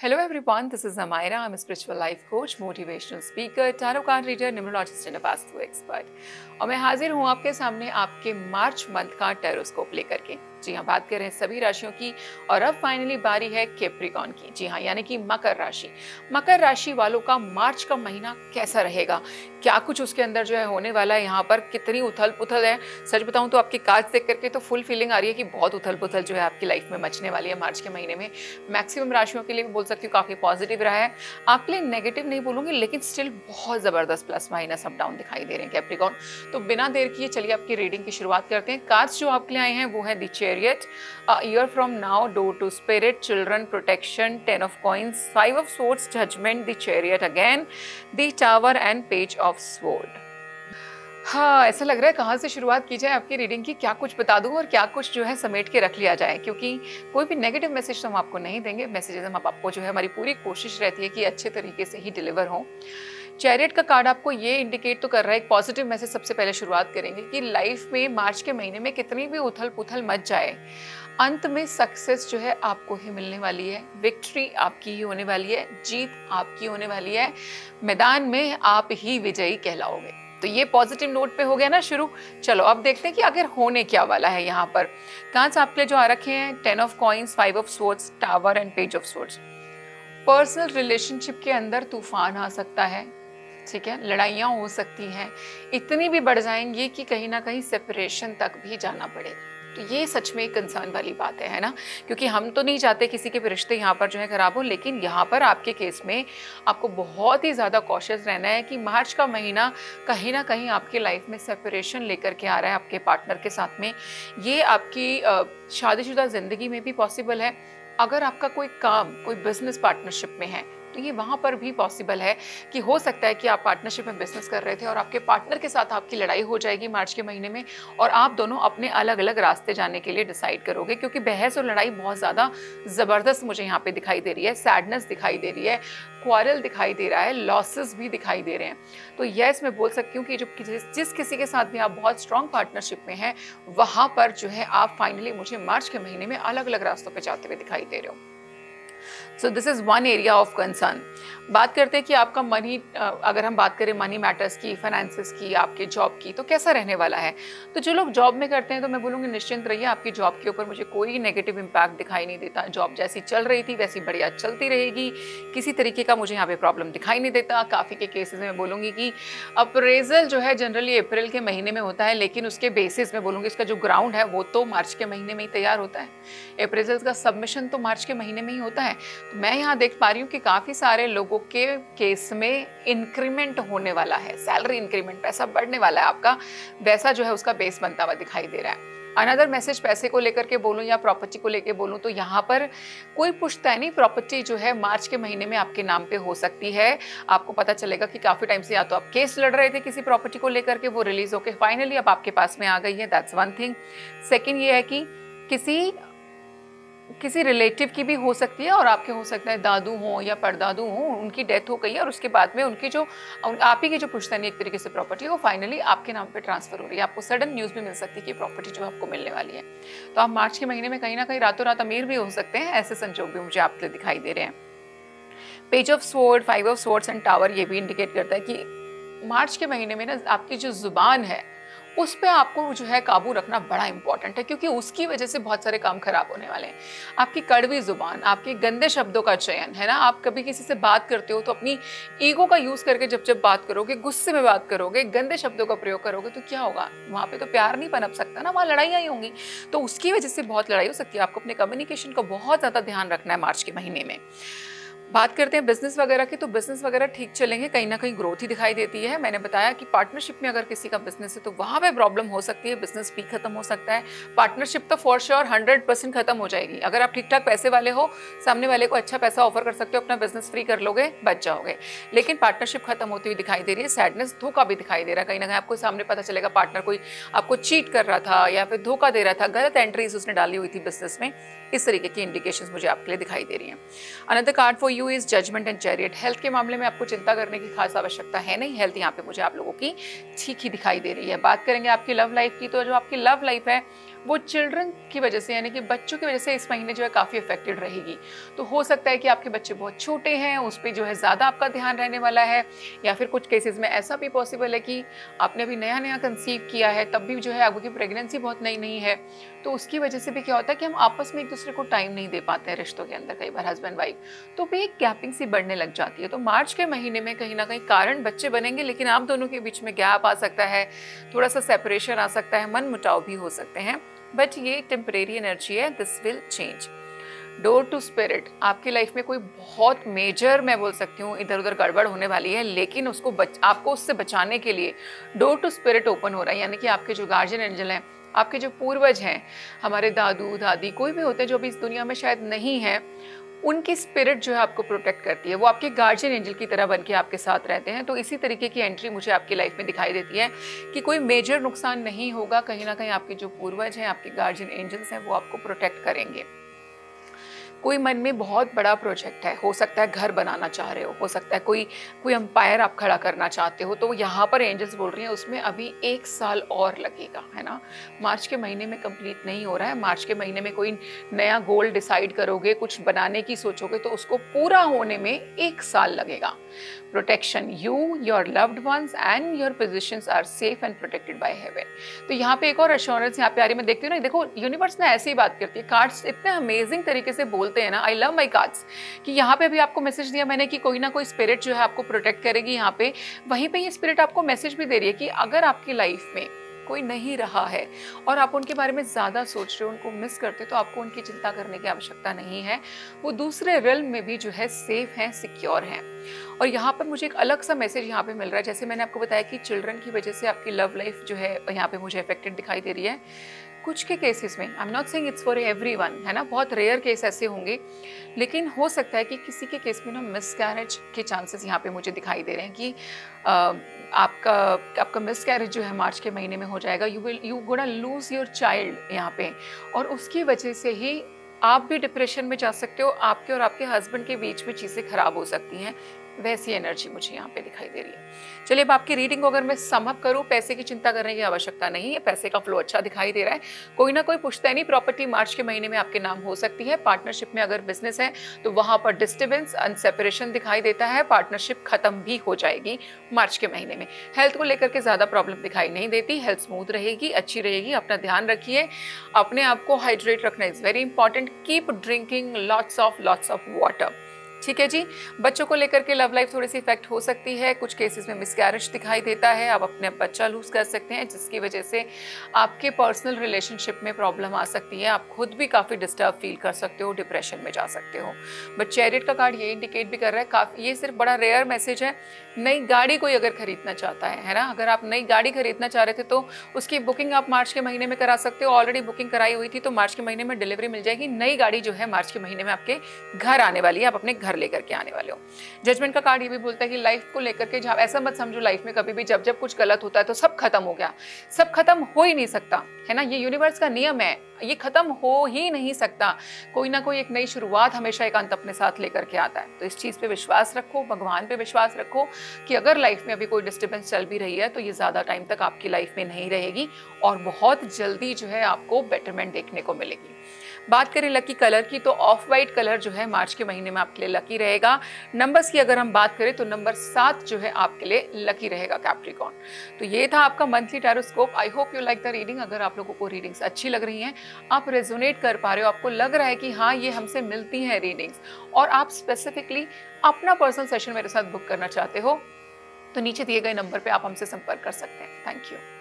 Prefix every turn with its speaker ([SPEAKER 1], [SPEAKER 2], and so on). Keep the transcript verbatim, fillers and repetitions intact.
[SPEAKER 1] Hello everyone, this is Amaira. I'm a spiritual life coach, motivational speaker, tarot card reader, numerologist and a vastu expert. और मैं हाजिर हूँ आपके सामने आपके मार्च मंथ का टेरोस्कोप लेकर के। जी हाँ, बात कर रहे हैं सभी राशियों की और अब फाइनली बारी है कैप्रिकॉर्न की। जी हाँ, यानी कि मकर राशि। मकर राशि वालों का मार्च का महीना कैसा रहेगा, क्या कुछ उसके अंदर जो है होने वाला है, यहाँ पर कितनी उथल पुथल है। सच बताऊं तो आपकी कार्ड्स देख करके तो फुल फीलिंग आ रही है कि बहुत उथल पुथल जो है आपकी लाइफ में मचने वाली है मार्च के महीने में। मैक्सिमम राशियों के लिए बोल सकती हूँ काफी पॉजिटिव रहा है। आपके लिए नेगेटिव नहीं बोलूंगी, लेकिन स्टिल बहुत जबरदस्त प्लस माइनस अप डाउन दिखाई दे रहे हैं कैप्रिकॉर्न। तो बिना देर किए चलिए आपकी रीडिंग की शुरुआत करते हैं। कार्ड्स जो आपके लिए आए हैं वो है the chariot, a year from now, door to spirit, children, protection, ten of coins, five of swords, judgement, the chariot again, the tower and page of sword. हाँ, ऐसा लग रहा है कहाँ से शुरुआत की जाए आपकी रीडिंग की, क्या कुछ बता दूं और क्या कुछ जो है समेट के रख लिया जाए, क्योंकि कोई भी नेगेटिव मैसेज तो हम आपको नहीं देंगे। मैसेजेस हम आपको जो है हमारी पूरी कोशिश रहती है कि अच्छे तरीके से ही डिलीवर हों। चैरियट का कार्ड आपको ये इंडिकेट तो कर रहा है, एक पॉजिटिव मैसेज सबसे पहले शुरुआत करेंगे कि लाइफ में मार्च के महीने में कितनी भी उथल पुथल मच जाए, अंत में सक्सेस जो है आपको ही मिलने वाली है, विक्ट्री आपकी ही होने वाली है, जीत आपकी होने वाली है, मैदान में आप ही विजयी कहलाओगे। तो ये पॉजिटिव नोट पे हो गया ना शुरू। चलो अब देखते हैं कि आखिर होने क्या वाला है। यहाँ पर कार्ड्स आपके लिए जो आ रखे हैं, ten of coins, five of swords, tower and page of swords. Personal relationship के अंदर तूफान आ सकता है, ठीक है, लड़ाइयाँ हो सकती हैं, इतनी भी बढ़ जाएंगी कि कहीं ना कहीं सेपरेशन तक भी जाना पड़ेगा। तो ये सच में कंसर्न वाली बात है, है ना, क्योंकि हम तो नहीं चाहते किसी के भी रिश्ते यहाँ पर जो है खराब हो, लेकिन यहाँ पर आपके केस में आपको बहुत ही ज़्यादा कॉशियस रहना है कि मार्च का महीना कहीं ना कहीं आपकी लाइफ में सेपरेशन लेकर के आ रहा है आपके पार्टनर के साथ में। ये आपकी शादीशुदा ज़िंदगी में भी पॉसिबल है। अगर आपका कोई काम, कोई बिजनेस पार्टनरशिप में है तो ये वहाँ पर भी पॉसिबल है कि हो सकता है कि आप पार्टनरशिप में बिजनेस कर रहे थे और आपके पार्टनर के साथ आपकी लड़ाई हो जाएगी मार्च के महीने में और आप दोनों अपने अलग अलग रास्ते जाने के लिए डिसाइड करोगे, क्योंकि बहस और लड़ाई बहुत ज़्यादा ज़बरदस्त मुझे यहाँ पे दिखाई दे रही है। सैडनेस दिखाई दे रही है, क्वारल दिखाई दे रहा है, लॉसेस भी दिखाई दे रहे हैं। तो यस, मैं बोल सकती हूँ कि जो जिस किसी के साथ भी आप बहुत स्ट्रॉन्ग पार्टनरशिप में हैं, वहाँ पर जो है आप फाइनली मुझे मार्च के महीने में अलग अलग रास्तों पर जाते हुए दिखाई दे रहे हो। So this is one area of concern. बात करते हैं कि आपका मनी, अगर हम बात करें मनी मैटर्स की, फाइनेंसेस की, आपके जॉब की, तो कैसा रहने वाला है। तो जो लोग जॉब में करते हैं तो मैं बोलूँगी निश्चिंत रहिए, आपकी जॉब के ऊपर मुझे कोई नेगेटिव इम्पैक्ट दिखाई नहीं देता। जॉब जैसी चल रही थी वैसी बढ़िया चलती रहेगी, किसी तरीके का मुझे यहाँ पे प्रॉब्लम दिखाई नहीं देता। काफ़ी के केसेस में मैं बोलूँगी कि अप्रेजल जो है जनरली अप्रैल के महीने में होता है, लेकिन उसके बेसिस में बोलूँगी इसका जो ग्राउंड है वो तो मार्च के महीने में ही तैयार होता है। अप्रेजल का सबमिशन तो मार्च के महीने में ही होता है। तो मैं यहाँ देख पा रही हूँ कि काफ़ी सारे लोगों के केस में इंक्रीमेंट होने वाला है, सैलरी इंक्रीमेंट, पैसा बढ़ने वाला है आपका, वैसा जो है उसका बेस बनता हुआ दिखाई दे रहा है। अनदर मैसेज पैसे को लेकर के बोलूँ या प्रॉपर्टी को लेकर बोलूँ तो यहाँ पर कोई पुश्तैनी प्रॉपर्टी जो है मार्च के महीने में आपके नाम पे हो सकती है। आपको पता चलेगा कि काफ़ी टाइम से या तो आप केस लड़ रहे थे किसी प्रॉपर्टी को लेकर के, वो रिलीज होकर फाइनली अब आपके पास में आ गई है। That's one thing. सेकेंड ये है कि किसी किसी रिलेटिव की भी हो सकती है और आपके हो सकता है दादू हों या परदादू हों, उनकी डेथ हो गई है और उसके बाद में उनकी जो आप ही की जो पुश्तैनी एक तरीके से प्रॉपर्टी है वो फाइनली आपके नाम पे ट्रांसफर हो रही है। आपको सडन न्यूज़ भी मिल सकती है कि प्रॉपर्टी जो आपको मिलने वाली है। तो आप मार्च के महीने में कहीं ना कहीं रातों रात अमीर भी हो सकते हैं, ऐसे संजोग भी मुझे आपके लिए दिखाई दे रहे हैं। Page of sword, five of swords and tower ये भी इंडिकेट करता है कि मार्च के महीने में ना आपकी जो जुबान है उस पर आपको जो है काबू रखना बड़ा इंपॉर्टेंट है, क्योंकि उसकी वजह से बहुत सारे काम खराब होने वाले हैं। आपकी कड़वी जुबान, आपके गंदे शब्दों का चयन, है ना, आप कभी किसी से बात करते हो तो अपनी ईगो का यूज़ करके जब जब बात करोगे, गुस्से में बात करोगे, गंदे शब्दों का प्रयोग करोगे तो क्या होगा, वहाँ पे तो प्यार नहीं पनप सकता ना, वहाँ लड़ाइयाँ ही होंगी। तो उसकी वजह से बहुत लड़ाई हो सकती है। आपको अपने कम्युनिकेशन का बहुत ज़्यादा ध्यान रखना है मार्च के महीने में। बात करते हैं बिजनेस वगैरह की, तो बिजनेस वगैरह ठीक चलेंगे, कहीं ना कहीं ग्रोथ ही दिखाई देती है। मैंने बताया कि पार्टनरशिप में अगर किसी का बिजनेस है तो वहाँ पे प्रॉब्लम हो सकती है, बिजनेस भी खत्म हो सकता है। पार्टनरशिप तो फॉर श्योर हंड्रेड परसेंट खत्म हो जाएगी। अगर आप ठीक ठाक पैसे वाले हो, सामने वाले को अच्छा पैसा ऑफर कर सकते हो, अपना बिजनेस फ्री कर लोगे, बच जाओगे। लेकिन पार्टनरशिप खत्म होती हुई दिखाई दे रही है। सैडनेस, धोखा भी दिखाई दे रहा है, कहीं ना कहीं आपको सामने पता चलेगा पार्टनर कोई आपको चीट कर रहा था या फिर धोखा दे रहा था, गलत एंट्रीज उसने डाली हुई थी बिजनेस में। इस तरीके की इंडिकेशंस मुझे आपके लिए दिखाई दे रही हैं। Another card for you is judgement and chariot. Health के मामले में आपको चिंता करने की खास आवश्यकता है नहीं, हेल्थ यहाँ पे मुझे आप लोगों की ठीक ही दिखाई दे रही है। बात करेंगे आपकी लव लाइफ की, तो जो आपकी लव लाइफ है वो चिल्ड्रन की वजह से, यानी कि बच्चों की वजह से इस महीने जो है काफ़ी अफेक्टेड रहेगी। तो हो सकता है कि आपके बच्चे बहुत छोटे हैं, उस पर जो है ज़्यादा आपका ध्यान रहने वाला है, या फिर कुछ केसेस में ऐसा भी पॉसिबल है कि आपने अभी नया नया कंसीव किया है, तब भी जो है आपकी प्रेगनेंसी बहुत नई नहीं है, तो उसकी वजह से भी क्या होता है कि हम आपस में एक दूसरे को टाइम नहीं दे पाते हैं रिश्तों के अंदर, कई बार हस्बैंड वाइफ, तो भी एक गैपिंग सी बढ़ने लग जाती है। तो मार्च के महीने में कहीं ना कहीं कारण बच्चे बनेंगे, लेकिन आप दोनों के बीच में गैप आ सकता है, थोड़ा सा सेपरेशन आ सकता है, मन मुटाव भी हो सकते हैं, बट ये टेम्परेरी एनर्जी है, this will change. Door to spirit, आपकी लाइफ में कोई बहुत मेजर, मैं बोल सकती हूँ, इधर उधर गड़बड़ होने वाली है, लेकिन उसको बच, आपको उससे बचाने के लिए डोर टू स्पिरिट ओपन हो रहा है, यानी कि आपके जो गार्जियन एंजल हैं, आपके जो पूर्वज हैं, हमारे दादू दादी कोई भी होते हैं जो भी इस दुनिया में शायद नहीं है, उनकी स्पिरिट जो है आपको प्रोटेक्ट करती है, वो आपके गार्जियन एंजल की तरह बन के आपके साथ रहते हैं। तो इसी तरीके की एंट्री मुझे आपकी लाइफ में दिखाई देती है कि कोई मेजर नुकसान नहीं होगा, कहीं ना कहीं आपके जो पूर्वज हैं, आपके गार्जियन एंजल्स हैं, वो आपको प्रोटेक्ट करेंगे। कोई मन में बहुत बड़ा प्रोजेक्ट है, हो सकता है घर बनाना चाह रहे हो, हो सकता है कोई कोई अंपायर आप खड़ा करना चाहते हो, तो यहाँ पर एंजल्स बोल रही हैं उसमें अभी एक साल और लगेगा, है ना। मार्च के महीने में कंप्लीट नहीं हो रहा है। मार्च के महीने में कोई नया गोल डिसाइड करोगे, कुछ बनाने की सोचोगे, तो उसको पूरा होने में एक साल लगेगा। Protection, you, your loved ones and your positions are safe and protected by heaven. तो यहाँ पे एक और अश्योरेंस यहाँ पे आ रही है, मैं देखती हूँ ना, देखो यूनिवर्स ने ऐसी ही बात करती है, कार्ड्स इतने अमेजिंग तरीके से बोलते हैं ना, आई लव माई कार्ड्स, कि यहाँ पे भी आपको मैसेज दिया मैंने कि कोई ना कोई स्पिरिट जो है आपको प्रोटेक्ट करेगी यहाँ पे, वहीं पे ये स्पिरिट आपको मैसेज भी दे रही है कि अगर आपकी लाइफ में कोई नहीं रहा है और आप उनके बारे में ज़्यादा सोच रहे हो, उनको मिस करते हो, तो आपको उनकी चिंता करने की आवश्यकता नहीं है, वो दूसरे रिल्म में भी जो है सेफ हैं, सिक्योर हैं। और यहाँ पर मुझे एक अलग सा मैसेज यहाँ पे मिल रहा है, जैसे मैंने आपको बताया कि चिल्ड्रन की वजह से आपकी लव लाइफ जो है यहाँ पे मुझे अफेक्टेड दिखाई दे रही है। कुछ के केसेस में, I am not saying it's for everyone, है ना, बहुत रेयर केस ऐसे होंगे, लेकिन हो सकता है कि किसी के केस में ना मिसकैरेज के चांसेस यहाँ पे मुझे दिखाई दे रहे हैं कि आ, आपका आपका मिसकैरेज जो है मार्च के महीने में हो जाएगा। You will you gonna lose your child यहाँ पे, और उसकी वजह से ही आप भी डिप्रेशन में जा सकते हो, आपके और आपके हस्बैंड के बीच में चीज़ें खराब हो सकती हैं, वैसी एनर्जी मुझे यहाँ पे दिखाई दे रही है। चलिए अब आपकी रीडिंग को अगर मैं समअप करूँ, पैसे की चिंता करने की आवश्यकता नहीं है, पैसे का फ्लो अच्छा दिखाई दे रहा है, कोई ना कोई पुश्तैनी प्रॉपर्टी मार्च के महीने में आपके नाम हो सकती है। पार्टनरशिप में अगर बिजनेस है तो वहाँ पर डिस्टर्बेंस एंड सेपरेशन दिखाई देता है, पार्टनरशिप खत्म भी हो जाएगी मार्च के महीने में। हेल्थ को लेकर के ज़्यादा प्रॉब्लम दिखाई नहीं देती, हेल्थ स्मूथ रहेगी, अच्छी रहेगी। अपना ध्यान रखिए, अपने आप को हाइड्रेट रखना is very important, keep drinking lots of lots of water, ठीक है जी। बच्चों को लेकर के लव लाइफ थोड़ी सी इफेक्ट हो सकती है, कुछ केसेस में मिसकैरेज दिखाई देता है, आप अपने बच्चा लूज कर सकते हैं, जिसकी वजह से आपके पर्सनल रिलेशनशिप में प्रॉब्लम आ सकती है, आप खुद भी काफ़ी डिस्टर्ब फील कर सकते हो, डिप्रेशन में जा सकते हो। बट चैरियट का कार्ड ये इंडिकेट भी कर रहा है, काफ़ी ये सिर्फ बड़ा रेयर मैसेज है। नई गाड़ी कोई अगर खरीदना चाहता है है ना, अगर आप नई गाड़ी खरीदना चाह रहे थे तो उसकी बुकिंग आप मार्च के महीने में करा सकते हो, ऑलरेडी बुकिंग कराई हुई थी तो मार्च के महीने में डिलीवरी मिल जाएगी। नई गाड़ी जो है मार्च के महीने में आपके घर आने वाली है, आप अपने घर लेकर के आने वाले हो। जजमेंट का कार्ड ये भी बोलता है कि लाइफ को लेकर के, जहाँ ऐसा मत समझो लाइफ में कभी भी जब जब कुछ गलत होता है तो सब खत्म हो गया, सब खत्म हो ही नहीं सकता, है ना, ये यूनिवर्स का नियम है, ये खत्म हो ही नहीं सकता। कोई ना कोई एक नई शुरुआत हमेशा एक अंत अपने साथ लेकर के आता है। तो इस चीज़ पे विश्वास रखो, भगवान पे विश्वास रखो कि अगर लाइफ में अभी कोई डिस्टर्बेंस चल भी रही है तो ये ज़्यादा टाइम तक आपकी लाइफ में नहीं रहेगी और बहुत जल्दी जो है आपको बेटरमेंट देखने को मिलेगी। बात करें लकी कलर की तो ऑफ वाइट कलर जो है मार्च के महीने में आपके लिए लकी रहेगा। नंबर्स की अगर हम बात करें तो नंबर सात जो है आपके लिए लकी रहेगा कैप्रिकॉर्न। तो ये था आपका monthly tarotscope. I hope you like the reading. अगर आप लोगों को रीडिंग्स अच्छी लग रही हैं, आप रेजोनेट कर पा रहे हो, आपको लग रहा है कि हाँ ये हमसे मिलती हैं रीडिंग्स, और आप स्पेसिफिकली अपना पर्सनल सेशन मेरे साथ बुक करना चाहते हो, तो नीचे दिए गए नंबर पे आप हमसे संपर्क कर सकते हैं। Thank you.